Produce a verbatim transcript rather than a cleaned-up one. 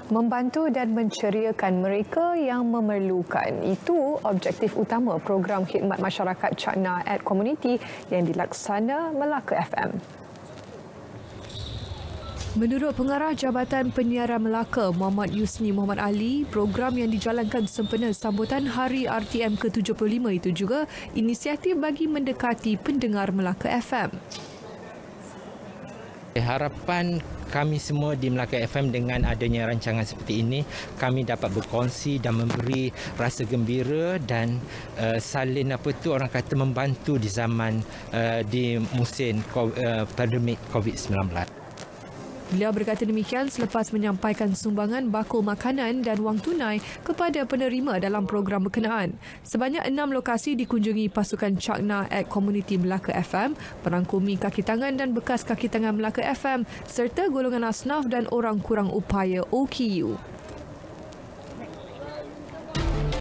membantu dan menceriakan mereka yang memerlukan. Itu objektif utama program khidmat masyarakat Cakna at Community yang dilaksana Melaka F M. Menurut Pengarah Jabatan Penyiaran Melaka, Muhammad Yusni Muhammad Ali, program yang dijalankan sempena sambutan Hari R T M ke tujuh puluh lima itu juga inisiatif bagi mendekati pendengar Melaka F M. Harapan kami semua di Melaka F M dengan adanya rancangan seperti ini, kami dapat berkongsi dan memberi rasa gembira dan uh, salin apa tu orang kata membantu di zaman uh, di musim uh, pandemik COVID sembilan belas. Beliau berkata demikian selepas menyampaikan sumbangan bakul makanan dan wang tunai kepada penerima dalam program berkenaan. Sebanyak enam lokasi dikunjungi pasukan Cakna at Community Melaka F M, perangkumi kaki tangan dan bekas kaki tangan Melaka F M serta golongan asnaf dan orang kurang upaya O K U.